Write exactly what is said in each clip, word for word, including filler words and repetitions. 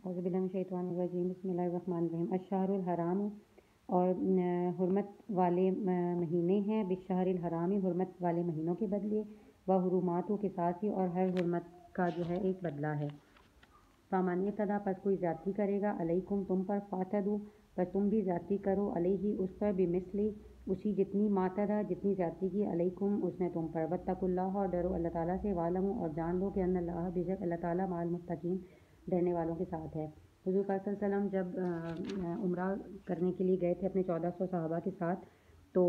اعوذ باللہ من الشیطان الرجیم بسم اللہ الرحمن الرحیم الشہر الحرام اور حرمت والے مہینے ہیں، بالشہر الحرام حرمت والے مہینوں کے بدلے، و حرماتوں کے ساتھ ہی اور ہر حرمت کا جو ہے ایک بدلہ ہے۔ فَمَنِ اعْتَدَىٰ پس کوئی زیادتی کرے گا، علیکم تم پر، فَاعْتَدُوا پس تم بھی زیادتی کرو، علیہ اس پر، بمثل اسی جتنی، ما اعْتَدَىٰ جتنی زیادتی کی، علیکم اس نے تم پر، واتقوا اللہ اور ڈرو اللہ تعالیٰ سے، وَاعْلَمُوا اور جان لو کہ ان اللہ بے شک اللہ تعالیٰ مع المتقین ڈرنے والوں کے ساتھ ہے۔ حضور پاک صلی اللہ علیہ وسلم جب عمرہ کرنے کے لیے گئے تھے اپنے چودہ سو صحابہ کے ساتھ، تو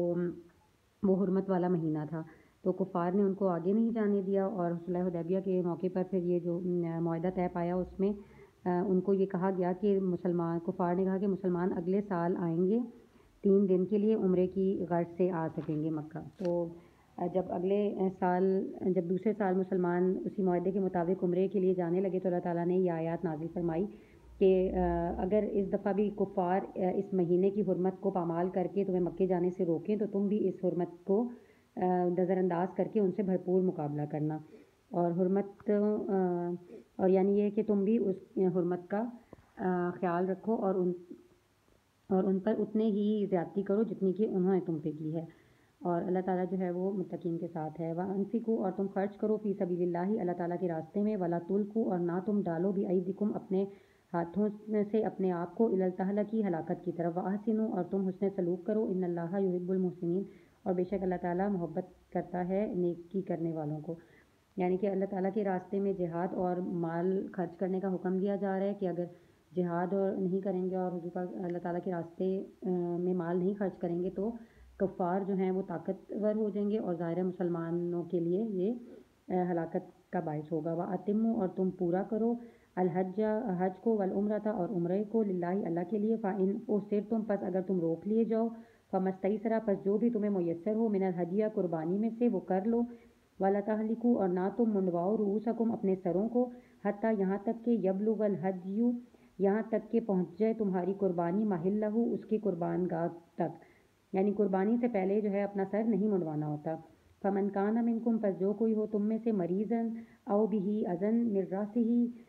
وہ حرمت والا مہینہ تھا، تو کفار نے ان کو آگے نہیں جانے دیا، اور صلح حدیبیہ کے موقع پر پھر یہ جو معاہدہ طے پایا اس میں ان کو یہ کہا گیا کہ مسلمان کفار نے کہا کہ مسلمان اگلے سال آئیں گے تین دن کے لیے عمرے کی غرض سے آ سکیں گے مکہ۔ تو جب اگلے سال جب دوسرے سال مسلمان اسی معاہدے کے مطابق عمرے کے لیے جانے لگے تو اللہ تعالیٰ نے یہ آیات نازل فرمائی کہ اگر اس دفعہ بھی کفار اس مہینے کی حرمت کو پامال کر کے تمہیں مکے جانے سے روکیں تو تم بھی اس حرمت کو نظر انداز کر کے ان سے بھرپور مقابلہ کرنا، اور حرمت اور یعنی یہ کہ تم بھی اس حرمت کا خیال رکھو اور ان اور ان پر اتنے ہی زیادتی کرو جتنی کہ انہوں نے تم پہ کی ہے، اور اللہ تعالیٰ جو ہے وہ متقین کے ساتھ ہے۔ وَأَنفِقُوا اور تم خرچ کرو، فی سبیل اللہ اللہ تعالیٰ کے راستے میں، وَلَا تُلْقُوا اور نہ تم ڈالو، بِأَیْدِکُم اپنے ہاتھوں سے اپنے آپ کو، الی التہلکۃ ہلاکت کی طرف، وَأَحْسِنُوا اور تم حسن سلوک کرو، ان اللہ یحب المحسنین اور بے شک اللہ تعالیٰ محبت کرتا ہے نیکی کرنے والوں کو۔ یعنی کہ اللہ تعالیٰ کے راستے میں جہاد اور مال خرچ کرنے کا حکم دیا جا رہا ہے کہ اگر جہاد اور نہیں کریں گے اور حضور پاک اللہ تعالیٰ کے راستے میں مال نہیں خرچ کریں گے تو کفار جو ہیں وہ طاقتور ہو جائیں گے، اور ظاہر مسلمانوں کے لیے یہ ہلاکت کا باعث ہوگا۔ وَأَتِمُّوا اور تم پورا کرو، الحج حج کو، والعمرۃ اور عمرے کو، للہ اللہ کے لیے، فَإِنْ أُحْصِرْتُمْ پس اگر تم روک لیے جاؤ، فَمَا اسْتَيْسَرَ پس جو بھی تمہیں میسر ہو، من الہدی قربانی میں سے وہ کر لو، وَلَا تَحْلِقُوا اور نہ تم منڈواؤ، رؤوسکم اپنے سروں کو، حتیٰ یہاں تک کہ یبلغ الہدی یہاں تک کہ پہنچ جائے تمہاری قربانی، محلہ اس کی قربان گاہ تک، یعنی قربانی سے پہلے جو ہے اپنا سر نہیں منڈوانا ہوتا۔ فمن کان منکم پس جو کوئی ہو تم میں سے، مریضاً او بہ اذن من راسہ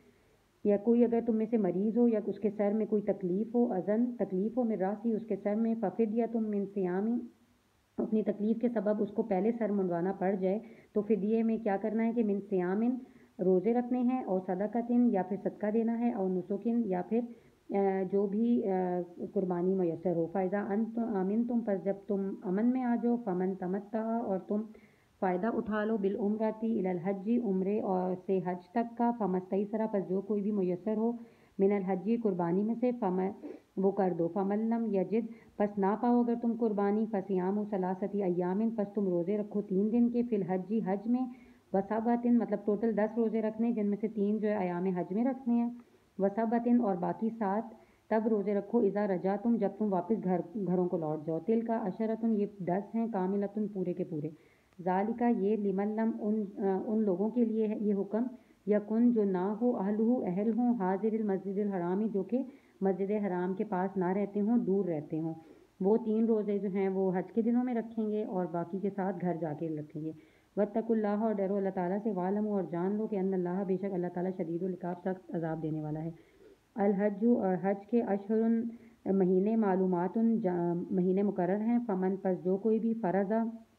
یا کوئی اگر تم میں سے مریض ہو یا اس کے سر میں کوئی تکلیف ہو، اذن تکلیف ہو، من راسہ اس کے سر میں، ففدیۃ من صیام اپنی تکلیف کے سبب اس کو پہلے سر منڈوانا پڑ جائے تو فدیے میں کیا کرنا ہے کہ من صیام روزے رکھنے ہیں، اور صدقۃ یا پھر صدقہ دینا ہے، اور نسک یا پھر جو بھی قربانی میسر ہو۔ فَإِذَا أَنْتُمْ آمنتم پس جب تم امن میں آ جاؤ، فَمَن تَمَتَّعَ اور تم فائدہ اٹھا لو، بالعمرۃ الی الحج عمرے اور سے حج تک کا، فَمَا اسْتَيْسَرَ پس جو کوئی بھی میسر ہو، من الحج قربانی میں سے، فَمَن وہ کر دو، فَمَن لم یجد پس نہ پاؤ اگر تم قربانی، فصیام ثلاثۃ ایام پس تم روزے رکھو تین دن کے، فی الحج حج میں، وسبۃ مطلب ٹوٹل دس روزے رکھنے جن میں سے تین جو ہے ایام حج میں رکھنے ہیں، وسبۃ اور باقی سات تب روزے رکھو، اذا رجعتم جب تم واپس گھر گھروں کو لوٹ جاؤ، تلک عشرۃ یہ دس ہیں، کاملۃ پورے کے پورے، ذالک یہ، لمن لم ان ان لوگوں کے لیے ہے یہ حکم، یکن جو نہ ہو، اہلہ اہل ہوں، حاضر المسجد الحرام جو کہ مسجد حرام کے پاس نہ رہتے ہوں، دور رہتے ہوں، وہ تین روزے جو ہیں وہ حج کے دنوں میں رکھیں گے اور باقی کے ساتھ گھر جا کے رکھیں گے۔ واتقوا اللہ اور ڈرو اللہ تعالیٰ سے، واعلموا اور جان لو کہ ان اللہ بے شک اللہ تعالیٰ شدید العقاب سخت عذاب دینے والا ہے۔ الحج اور حج کے اشہر مہینے، معلومات مہینے مقرر ہیں، فمن پس جو کوئی بھی فرض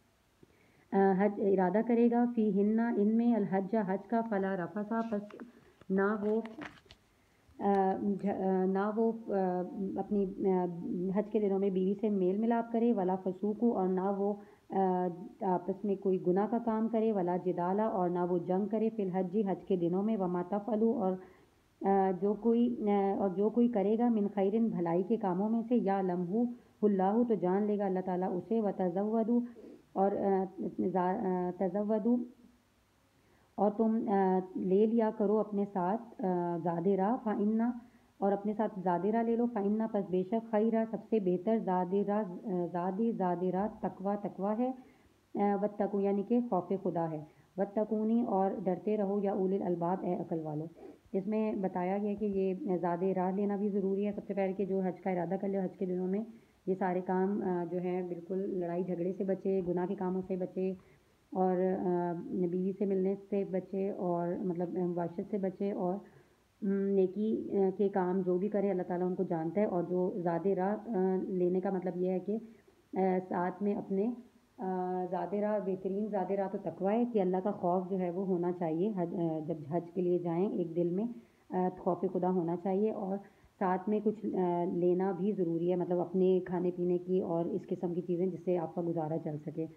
حج ارادہ کرے گا، فی ہن ان میں، الحج حج کا، فلا رفث پس نہ وہ نہ وہ اپنی حج کے دنوں میں بیوی سے میل ملاپ کرے، ولا فسوق اور نہ وہ آپس میں کوئی گناہ کا کام کرے، ولا جدال اور نہ وہ جنگ کرے، فی الحج حج کے دنوں میں، وما تفعلوا اور جو کوئی اور جو کوئی کرے گا، من خیر بھلائی کے کاموں میں سے، یعلمہ اللہ تو جان لے گا اللہ تعالیٰ اسے، وتزودوا اور تزودوا اور تم لے لیا کرو اپنے ساتھ زاد راہ، فإن اور اپنے ساتھ زاد راہ لے لو، فإن پس بے شک، خیر سب سے بہتر، زاد راہ زاد زاد راہ تقوی تقوی ہے، واتقوا یعنی کہ خوف خدا ہے، واتقونی اور ڈرتے رہو، یا اولی الالباب اے عقل والو۔ اس میں بتایا گیا کہ یہ زاد راہ لینا بھی ضروری ہے، سب سے پہلے کہ جو حج کا ارادہ کر لے حج کے دنوں میں یہ سارے کام جو ہے بالکل لڑائی جھگڑے سے بچے، گناہ کے کاموں سے بچے، اور بیوی سے ملنے سے بچے، اور مطلب مباشرت سے بچے، اور نیکی کے کام جو بھی کریں اللہ تعالیٰ ان کو جانتا ہے، اور جو زاد راہ لینے کا مطلب یہ ہے کہ ساتھ میں اپنے زاد راہ، بہترین زاد راہ تو تقویٰ ہے کہ اللہ کا خوف جو ہے وہ ہونا چاہیے، حج جب حج کے لیے جائیں ایک دل میں خوف خدا ہونا چاہیے، اور ساتھ میں کچھ لینا بھی ضروری ہے، مطلب اپنے کھانے پینے کی اور اس قسم کی چیزیں جس سے آپ کا گزارا چل سکے۔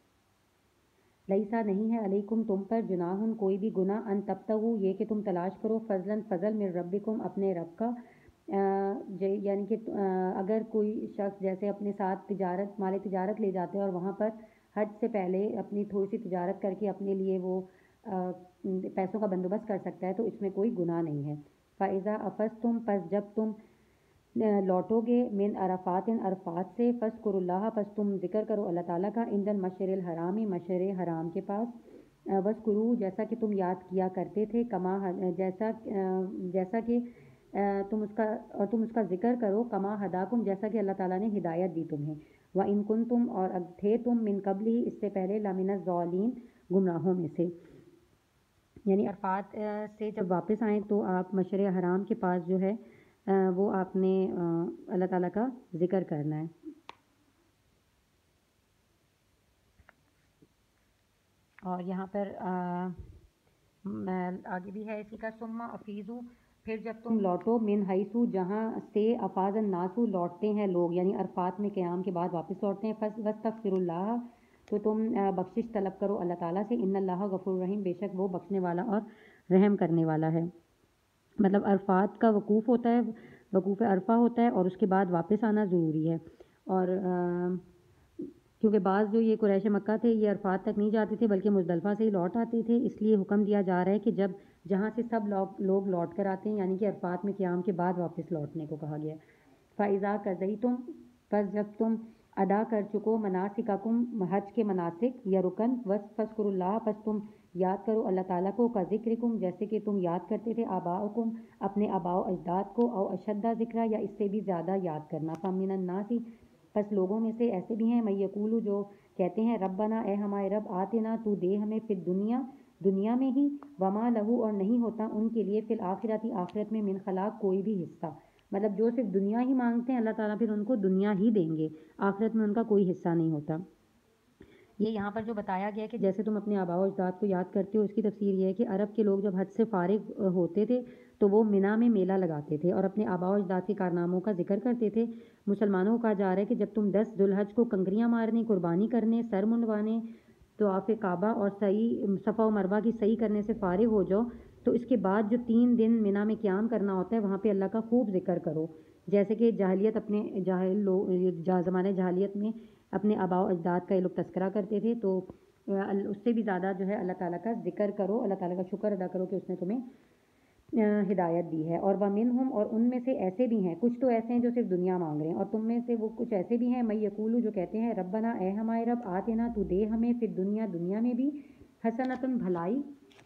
لیسا نہیں ہے علیکم تم پر جناح کوئی بھی گناہ، ان تبتغوا یہ کہ تم تلاش کرو فضلا فضل من ربکم اپنے رب کا، یعنی کہ اگر کوئی شخص جیسے اپنے ساتھ تجارت مال تجارت لے جاتے ہیں اور وہاں پر حج سے پہلے اپنی تھوڑی سی تجارت کر کے اپنے لیے وہ پیسوں کا بندوبست کر سکتا ہے تو اس میں کوئی گناہ نہیں ہے۔ فَإِذَا أَفَضْتُمْ پس جب تم لوٹو گے من عرفات عرفات سے، فاذکروا اللہ پس تم ذکر کرو اللہ تعالیٰ کا، عند المشعر الحرام مشعر حرام کے پاس، واذکروا جیسا کہ تم یاد کیا کرتے تھے، کما جیسا جیسا کہ تم اس کا اور تم اس کا ذکر کرو، کما ہداکم جیسا کہ اللہ تعالیٰ نے ہدایت دی تمہیں، وَإِن كُنتُمْ اور تھے تم من قبل ہی اس سے پہلے لمن الضالین گمراہوں میں سے، یعنی عرفات سے جب واپس آئیں تو آپ مشعر حرام کے پاس جو ہے وہ آپ نے اللہ تعالیٰ کا ذکر کرنا ہے۔ اور یہاں پر آگے بھی ہے اسی کا، ثم افیضوا پھر جب تم لوٹو من حیثو جہاں سے افاض الناس لوٹتے ہیں لوگ، یعنی عرفات میں قیام کے بعد واپس لوٹتے ہیں، واستغفروا اللہ تو تم بخشش طلب کرو اللہ تعالیٰ سے، ان اللہ غفور رحیم بے شک وہ بخشنے والا اور رحم کرنے والا ہے۔ مطلب عرفات کا وقوف ہوتا ہے، وقوف عرفہ ہوتا ہے، اور اس کے بعد واپس آنا ضروری ہے، اور کیونکہ بعض جو یہ قریش مکہ تھے یہ عرفات تک نہیں جاتے تھے بلکہ مزدلفہ سے ہی لوٹ آتے تھے، اس لیے حکم دیا جا رہا ہے کہ جب جہاں سے سب لوگ لوگ لوٹ کر آتے ہیں یعنی کہ عرفات میں قیام کے بعد واپس لوٹنے کو کہا گیا ہے۔ فَإِذَا قَضَيْتُمْ پس جب تم ادا کر چکو مناسککم حج کے مناسک یا رکن، فاذکروا اللہ پس تم یاد کرو اللہ تعالیٰ کو، کا ذکرکم جیسے کہ تم یاد کرتے تھے آباؤکم اپنے آباء و اجداد کو، او اشدہ ذکرہ یا اس سے بھی زیادہ یاد کرنا، فَمِنَ النَّاسِ پس لوگوں میں سے ایسے بھی ہیں، من یقولو جو کہتے ہیں ربنا اے ہمارے رب آتنا تو دے ہمیں فی الدنیا دنیا میں ہی، وما لہو اور نہیں ہوتا ان کے لیے فی الآخرۃ آخرت میں من خلاق کوئی بھی حصہ، مطلب جو صرف دنیا ہی مانگتے ہیں اللہ تعالیٰ پھر ان کو دنیا ہی دیں گے، آخرت میں ان کا کوئی حصہ نہیں ہوتا۔ یہ یہاں پر جو بتایا گیا ہے کہ جیسے تم اپنے آباء و اجداد کو یاد کرتے ہو، اس کی تفسیر یہ ہے کہ عرب کے لوگ جب حج سے فارغ ہوتے تھے تو وہ منی میں میلہ لگاتے تھے اور اپنے آباء و اجداد کے کارناموں کا ذکر کرتے تھے۔ مسلمانوں کو کہا جا رہا ہے کہ جب تم دس ذوالحج کو کنکریاں مارنے، قربانی کرنے، سر منڈوانے، طواف کعبہ اور سعی صفا و مروہ کی سعی کرنے سے فارغ ہو جاؤ تو اس کے بعد جو تین دن منی میں قیام کرنا ہوتا ہے وہاں پہ اللہ کا خوب ذکر کرو، جیسے کہ جاہلیت اپنے جاہل لوگ زمانے جاہلیت میں اپنے آباء و اجداد کا یہ لوگ تذکرہ کرتے تھے، تو اس سے بھی زیادہ جو ہے اللہ تعالیٰ کا ذکر کرو، اللہ تعالیٰ کا شکر ادا کرو کہ اس نے تمہیں ہدایت دی ہے۔ اور وَمِنْهُمْ اور ان میں سے ایسے بھی ہیں، کچھ تو ایسے ہیں جو صرف دنیا مانگ رہے ہیں، اور تم میں سے وہ کچھ ایسے بھی ہیں من یقولو جو کہتے ہیں ربنا اے ہمارے رب آتنا تو دے ہمیں فی الدنیا دنیا میں بھی حسنۃ بھلائی،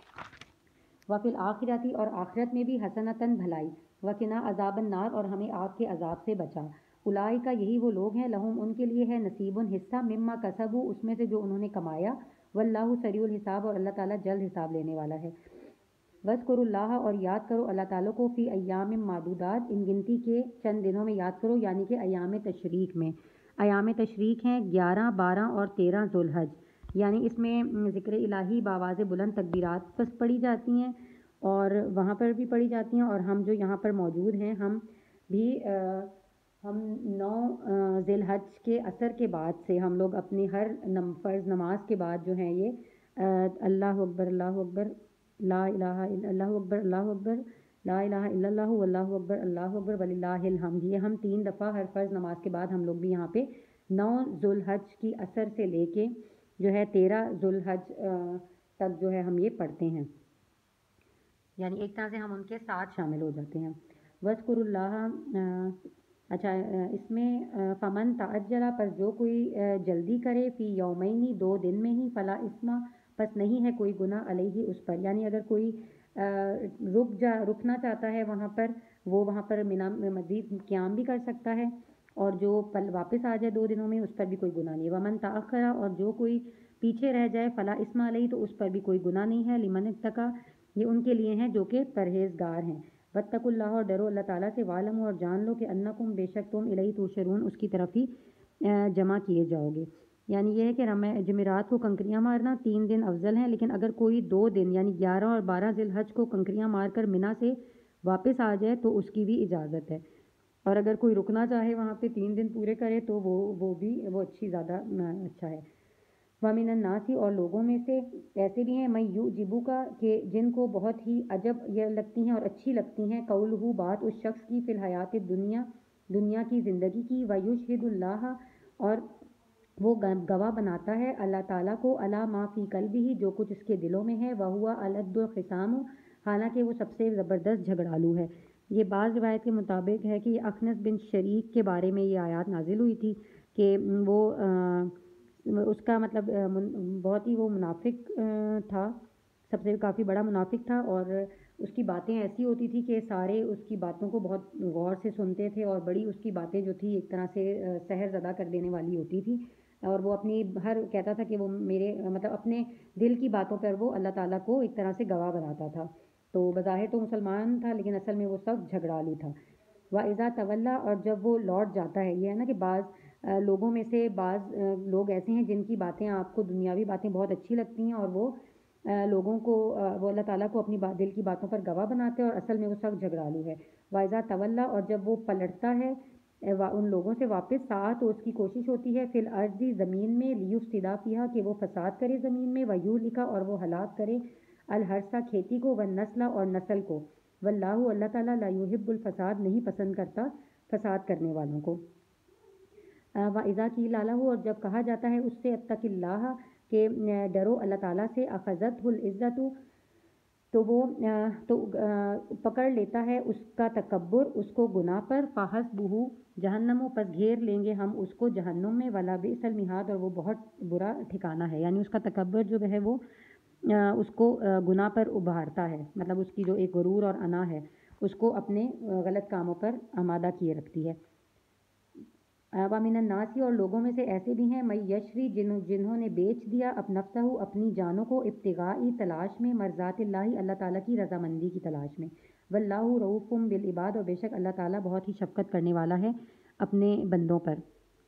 وفی الآخرۃ اور آخرت میں بھی حسنۃ بھلائی، وقنا عذاب النار اور ہمیں آگ کے عذاب سے بچا، اولئک یہی وہ لوگ ہیں لہم ان کے لیے ہے نصیب حصہ مما کسبوا اس میں سے جو انہوں نے کمایا، واللہ سریع الحساب اور اللہ تعالیٰ جلد حساب لینے والا ہے۔ واذکروا اللہ اور یاد کرو اللہ تعالیٰ کو فی ایام معدودات ان گنتی کے چند دنوں میں یاد کرو، یعنی کہ ایام تشریق میں، ایام تشریق ہیں گیارہ بارہ اور تیرہ ذوالحج، یعنی اس میں ذکر الہی بآواز بلند تکبیرات پس پڑھی جاتی ہیں اور وہاں پر بھی پڑھی جاتی ہیں، اور ہم جو یہاں پر موجود ہیں ہم بھی ہم نو ذی الحج کے عصر کے بعد سے ہم لوگ اپنی ہر فرض نماز کے بعد جو ہیں یہ اللہ اکبر اللہ اکبر لا الہ الا اللہ اکبر اللہ اکبر لا الہ الا اللہ واللہ اکبر اللہ اکبر وللہ الحمد، یہ ہم تین دفعہ ہر فرض نماز کے بعد ہم لوگ بھی یہاں پہ نو ذوالحج کی عصر سے لے کے جو ہے تیرہ ذوالحج تک جو ہے ہم یہ پڑھتے ہیں، یعنی ایک طرح سے ہم ان کے ساتھ شامل ہو جاتے ہیں۔ وَاذْكُرُوا اللَّهَ اچھا اس میں فمن تعجل پر جو کوئی جلدی کرے فی یومینی دو دن میں ہی فلا اسم پس نہیں ہے کوئی گناہ علیہ اس پر، یعنی اگر کوئی رک جا رکنا چاہتا ہے وہاں پر وہ وہاں پر منی مزید قیام بھی کر سکتا ہے، اور جو پل واپس آ جائے دو دنوں میں اس پر بھی کوئی گناہ نہیں ہے۔ ومن تاخر اور جو کوئی پیچھے رہ جائے فلا اسم علیہ تو اس پر بھی کوئی گناہ نہیں ہے، لمن اتقی یہ ان کے لیے ہیں جو کہ پرہیزگار ہیں۔ واتقوا اللہ اور ڈرو اللہ تعالیٰ سے، وعلموا اور جان لو کہ انکم بے شک تم الیہ تحشرون اس کی طرف ہی جمع کیے جاؤ گے۔ یعنی یہ ہے کہ جمعرات کو کنکریاں مارنا تین دن افضل ہیں، لیکن اگر کوئی دو دن یعنی گیارہ اور بارہ ذی الحج کو کنکریاں مار کر منی سے واپس آ جائے تو اس کی بھی اجازت ہے، اور اگر کوئی رکنا چاہے وہاں پہ تین دن پورے کرے تو وہ وہ بھی وہ اچھی زیادہ اچھا ہے۔ وَمِنَ النَّاسِ اور لوگوں میں سے ایسے بھی ہیں مَن یُعْجِبُکَ کہ جن کو بہت ہی عجب یہ لگتی ہیں اور اچھی لگتی ہیں قولہ بات اس شخص کی فی الحیات الدنیا دنیا کی زندگی کی، وَیُشْہِدُ اللّٰہ اور وہ گواہ بناتا ہے اللہ تعالیٰ کو علی ما فی قلبہ جو کچھ اس کے دلوں میں ہے، وَهُوَ أَلَدُّ الخِصَامِ حالانکہ وہ سب سے زبردست جھگڑالو ہے۔ یہ بعض روایت کے مطابق ہے کہ یہ اخنس بن شریک کے بارے میں یہ آیات نازل ہوئی تھی کہ وہ اس کا مطلب بہت ہی وہ منافق تھا، سب سے کافی بڑا منافق تھا، اور اس کی باتیں ایسی ہوتی تھی کہ سارے اس کی باتوں کو بہت غور سے سنتے تھے، اور بڑی اس کی باتیں جو تھی ایک طرح سے سحر زدہ کر دینے والی ہوتی تھی، اور وہ اپنی ہر کہتا تھا کہ وہ میرے مطلب اپنے دل کی باتوں پر وہ اللہ تعالیٰ کو ایک طرح سے گواہ بناتا تھا، تو بظاہر تو مسلمان تھا لیکن اصل میں وہ سب جھگڑالو تھا۔ وَإِذَا تَوَلَّى اور جب وہ لوٹ جاتا ہے، یہ ہے نا کہ بعض لوگوں میں سے بعض لوگ ایسے ہیں جن کی باتیں آپ کو دنیاوی باتیں بہت اچھی لگتی ہیں اور وہ لوگوں کو وہ اللہ تعالیٰ کو اپنی دل کی باتوں پر گواہ بناتے ہیں اور اصل میں وہ سخت جھگڑالو ہے۔ وَإِذَا تَوَلَّى اور جب وہ پلٹتا ہے ان لوگوں سے واپس سا تو اس کی کوشش ہوتی ہے فی الارض زمین میں لیفسد فیہا کہ وہ فساد کرے زمین میں، ویہلک اور وہ ہلاک کرے الحرث کھیتی کو، والنسل اور نسل کو، واللہ اللہ تعالیٰ لا یحب الفساد نہیں پسند کرتا فساد کرنے والوں کو۔ وَإِذَا قِیلَ لَهُ اور جب کہا جاتا ہے اس سے اتق اللہ کہ ڈرو اللہ تعالیٰ سے، اخذتہ العزت تو وہ تو پکڑ لیتا ہے اس کا تکبر اس کو گناہ پر، فحسبہ جہنم پس گھیر لیں گے ہم اس کو جہنم میں، وَلَبِئْسَ الْمِہَادُ اور وہ بہت برا ٹھکانہ ہے، یعنی اس کا تکبر جو ہے وہ اس کو گناہ پر ابھارتا ہے، مطلب اس کی جو ایک غرور اور انا ہے اس کو اپنے غلط کاموں پر آمادہ کیے رکھتی ہے۔ وَمِنَ النَّاسِ اور لوگوں میں سے ایسے بھی ہیں مَن یشری جنہوں جنہوں نے بیچ دیا نفسہ اپنی جانوں کو، ابتغاء تلاش میں، مرضات اللہ اللہ تعالیٰ کی رضامندی کی تلاش میں، واللہ رؤوف بالعباد اور بے شک اللہ تعالیٰ بہت ہی شفقت کرنے والا ہے اپنے بندوں پر۔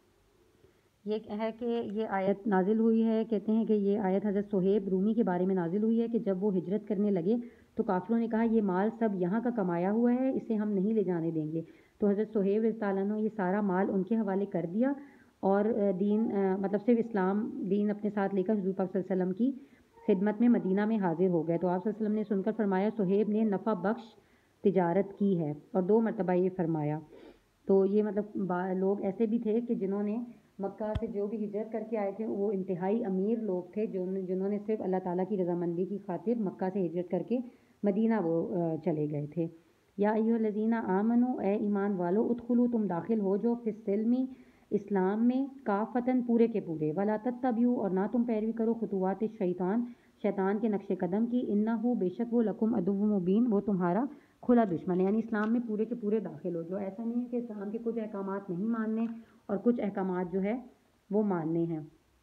یہ ہے کہ یہ آیت نازل ہوئی ہے، کہتے ہیں کہ یہ آیت حضرت صہیب رومی کے بارے میں نازل ہوئی ہے کہ جب وہ ہجرت کرنے لگے تو کافروں نے کہا یہ مال سب یہاں کا کمایا ہوا ہے، اسے ہم نہیں لے جانے دیں گے، تو حضرت صہیب رضی اللہ عنہ یہ سارا مال ان کے حوالے کر دیا اور دین مطلب صرف اسلام دین اپنے ساتھ لے کر حضور پاک صلی اللہ علیہ وسلم کی خدمت میں مدینہ میں حاضر ہو گئے، تو آپ صلی اللہ علیہ وسلم نے سن کر فرمایا صہیب نے نفع بخش تجارت کی ہے، اور دو مرتبہ یہ فرمایا۔ تو یہ مطلب لوگ ایسے بھی تھے کہ جنہوں نے مکہ سے جو بھی ہجرت کر کے آئے تھے وہ انتہائی امیر لوگ تھے جنہوں نے صرف اللہ تعالیٰ کی رضامندی کی خاطر مکہ سے ہجرت کر کے مدینہ وہ چلے گئے تھے۔ یا ایھا الذین آمنوا اے ایمان والو ادخلوا تم داخل ہو جو فی السلم اسلام میں کافتن پورے کے پورے، ولا تتبعوا اور نہ تم پیروی کرو خطوات الشیطان شیطان کے نقش قدم کی، انہ بے شک وہ لکم عدو مبین وہ تمہارا کھلا دشمن ہے، یعنی اسلام میں پورے کے پورے داخل ہو جو، ایسا نہیں ہے کہ اسلام کے کچھ احکامات نہیں ماننے اور کچھ احکامات جو ہے وہ ماننے ہیں۔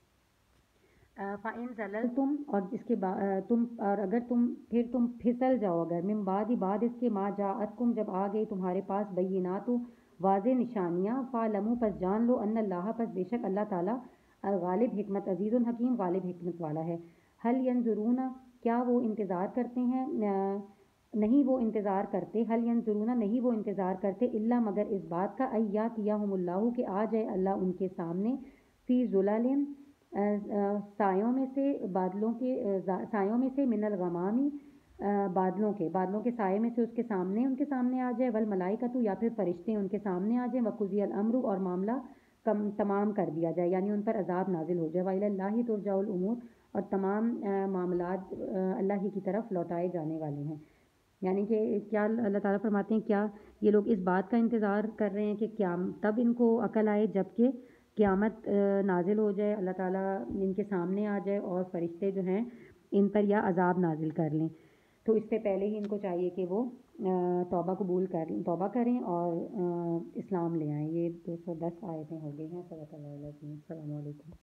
فَإِن زَلَلْتُمْ اور اس کے بعد تم اور اگر تم پھر تم پھسل جاؤ اگر من بعد بعد اس کے ما جاءتکم جب آ گئی تمہارے پاس بینات واضح نشانیاں، فَاعْلَمُوا پس جان لو ان اللہ پس بے شک اللہ تعالیٰ الغالب حکمت عزیز الحکیم غالب حکمت والا ہے۔ هل ينظرون کیا وہ انتظار کرتے ہیں نہیں وہ انتظار کرتے هل ينظرون نہیں وہ انتظار کرتے الا مگر اس بات کا ان یاتیہم اللہ کہ آ جائے اللہ ان کے سامنے فی ظلال سایوں میں سے بادلوں کے سایوں میں سے من الغمامی بادلوں کے بادلوں کے سائے میں سے اس کے سامنے ان کے سامنے آ جائے، والملائکۃ یا پھر فرشتے ان کے سامنے آ جائیں، وقضی الامر اور معاملہ کم تمام کر دیا جائے یعنی ان پر عذاب نازل ہو جائے، وإلی اللہ ترجع الامور اور تمام معاملات اللہ ہی کی طرف لوٹائے جانے والے ہیں۔ یعنی کہ کیا اللہ تعالیٰ فرماتے ہیں کیا یہ لوگ اس بات کا انتظار کر رہے ہیں کہ قیامت تب ان کو عقل آئے جب کہ قیامت نازل ہو جائے، اللہ تعالیٰ ان کے سامنے آ جائے اور فرشتے جو ہیں ان پر یا عذاب نازل کر لیں، تو اس سے پہلے ہی ان کو چاہیے کہ وہ توبہ قبول کر توبہ کریں اور اسلام لے آئیں۔ یہ دو سو دس آیتیں ہو گئی ہیں۔ صدق اللہ العظیم۔ السلام علیکم۔